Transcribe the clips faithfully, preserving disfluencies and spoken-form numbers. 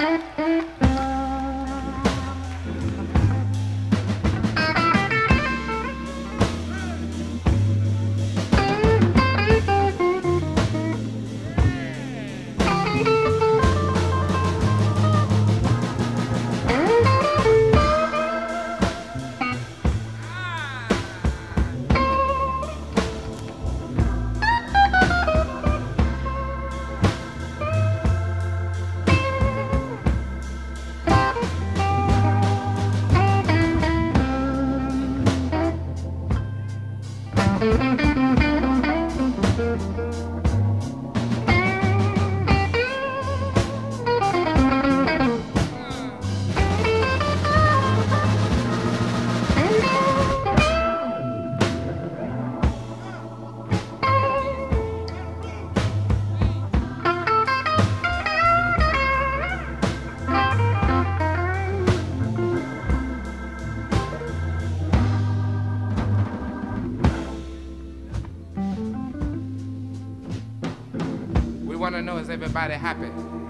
Want to know, is everybody happy?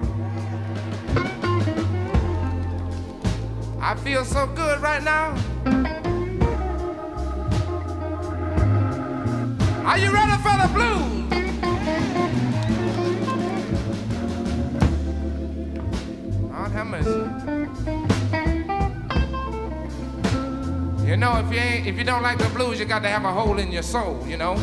I feel so good right now. Are you ready for the blues? Lord have mercy. You know, if you ain't, if you don't like the blues, you got to have a hole in your soul, you know.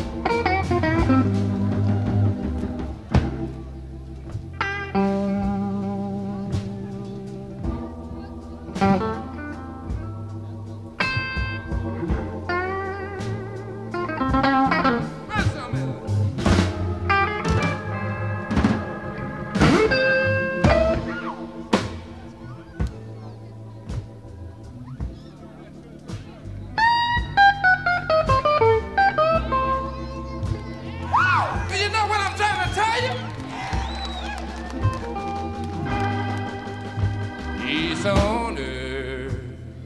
Peace on earth,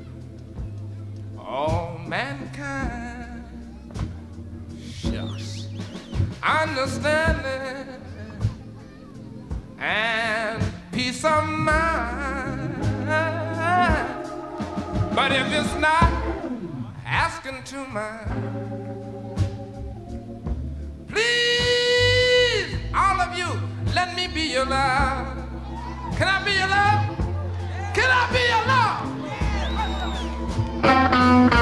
all mankind, shucks, understanding and peace of mind. But if it's not asking too much, please, all of you, let me be your love. Can I be your love? Can I be your love?